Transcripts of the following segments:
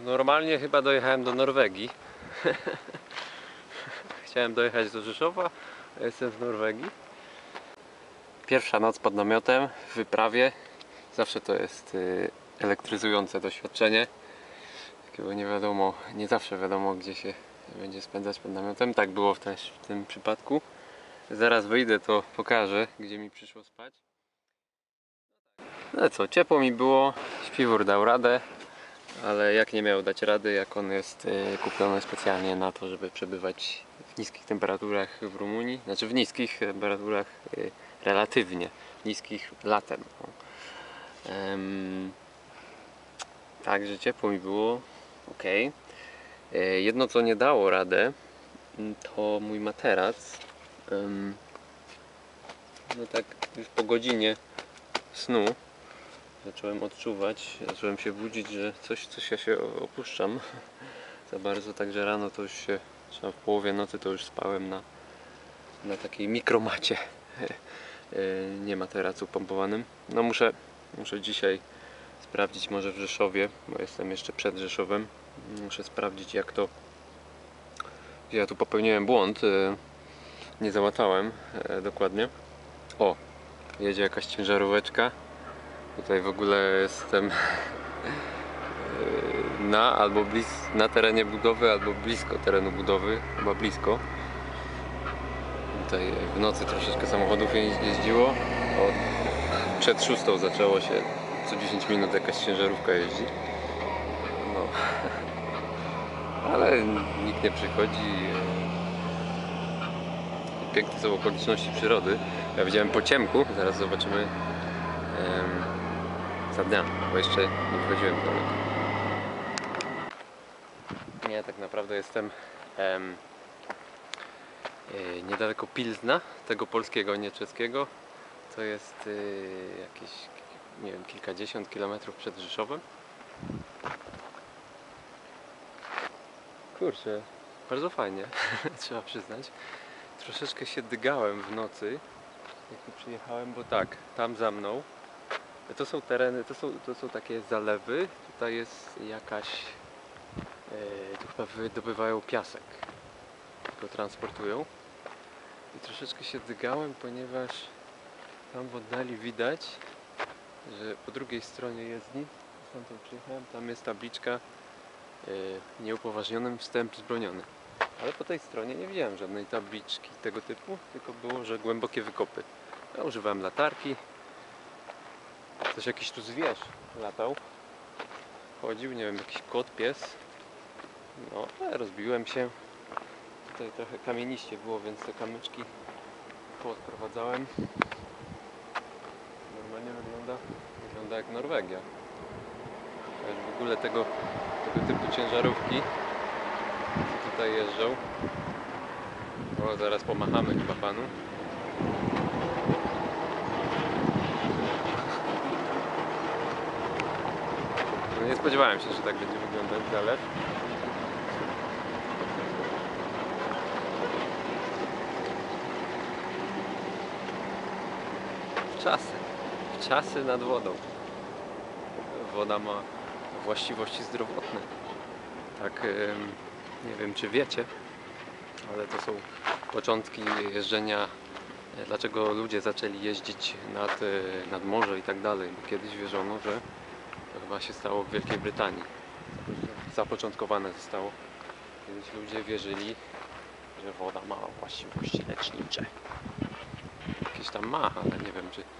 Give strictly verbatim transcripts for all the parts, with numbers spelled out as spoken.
normalnie chyba dojechałem do Norwegii. Chciałem dojechać do Rzeszowa, a jestem w Norwegii. Pierwsza noc pod namiotem w wyprawie. Zawsze to jest elektryzujące doświadczenie. Bo nie wiadomo, nie zawsze wiadomo, gdzie się będzie spędzać pod namiotem. Tak było też w tym przypadku. Zaraz wyjdę, to pokażę, gdzie mi przyszło spać. No co, ciepło mi było, śpiwór dał radę, ale jak nie miał dać rady, jak on jest kupiony specjalnie na to, żeby przebywać w niskich temperaturach w Rumunii, znaczy w niskich temperaturach relatywnie niskich latem. Um, Także ciepło mi było, ok. Jedno co nie dało radę, to mój materac. Um, no tak już po godzinie snu zacząłem odczuwać, zacząłem się budzić, że coś, coś ja się opuszczam za bardzo, także rano to już się, w połowie nocy to już spałem na, na takiej mikromacie, nie materacu pompowanym. No muszę, muszę dzisiaj sprawdzić może w Rzeszowie, bo jestem jeszcze przed Rzeszowem. Muszę sprawdzić jak to, gdzie ja tu popełniłem błąd, nie załatałem dokładnie. O, jedzie jakaś ciężaróweczka. Tutaj w ogóle jestem na albo blis, na terenie budowy, albo blisko terenu budowy, chyba blisko. Tutaj w nocy troszeczkę samochodów jeździło. O, przed szóstą zaczęło się, co dziesięć minut jakaś ciężarówka jeździ. No. Ale nikt nie przychodzi. Piękne są okoliczności przyrody. Ja widziałem po ciemku, zaraz zobaczymy za dnia, bo jeszcze nie wchodziłem daleko. Nie, tak naprawdę jestem em, e, niedaleko Pilzna, tego polskiego, nie czeskiego. To jest e, jakieś, nie wiem, kilkadziesiąt kilometrów przed Rzeszowem. Kurczę, bardzo fajnie, trzeba przyznać. Troszeczkę się dygałem w nocy, jak tu przyjechałem, bo tak, tam za mną to są tereny, to są, to są takie zalewy, tutaj jest jakaś, e, tu chyba wydobywają piasek, go transportują i troszeczkę się dygałem, ponieważ tam w oddali widać, że po drugiej stronie jezdni, stąd przyjechałem, tam jest tabliczka e, nieupoważnionym wstęp wzbroniony. Ale po tej stronie nie widziałem żadnej tabliczki tego typu, tylko było, że głębokie wykopy. Ja używałem latarki. Coś jakiś tu zwierz latał. Chodził, nie wiem, jakiś kot, pies. No, ale rozbiłem się. Tutaj trochę kamieniście było, więc te kamyczki poodprowadzałem. Normalnie wygląda, wygląda jak Norwegia. Też w ogóle tego, tego typu ciężarówki tutaj jeżdżą. O, zaraz pomachamy chyba panu. No nie spodziewałem się, że tak będzie wyglądać zalew. Wczasy. Wczasy nad wodą. Woda ma właściwości zdrowotne. Tak, nie wiem czy wiecie, ale to są początki jeżdżenia, dlaczego ludzie zaczęli jeździć nad, nad morze i tak dalej. Bo kiedyś wierzono, że to chyba się stało w Wielkiej Brytanii. Zapoczątkowane zostało. Kiedyś ludzie wierzyli, że woda ma właściwości lecznicze. Jakieś tam ma, ale nie wiem czy,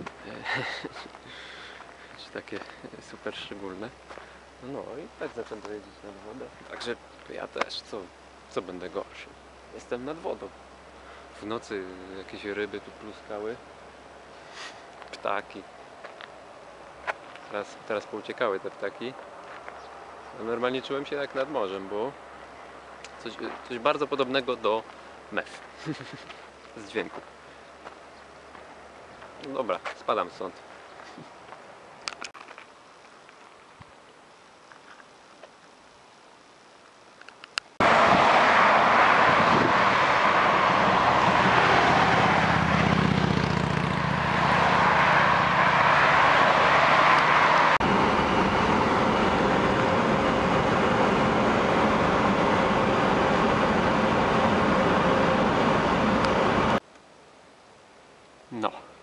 czy takie super szczególne. No i tak zaczęto jeździć nad wodę. Także ja też, co, co będę gorszy? Jestem nad wodą. W nocy jakieś ryby tu pluskały. Ptaki. Teraz, teraz pouciekały te ptaki. No normalnie czułem się jak nad morzem, bo coś, coś bardzo podobnego do mew. Z dźwięku. No dobra, spadam stąd. No.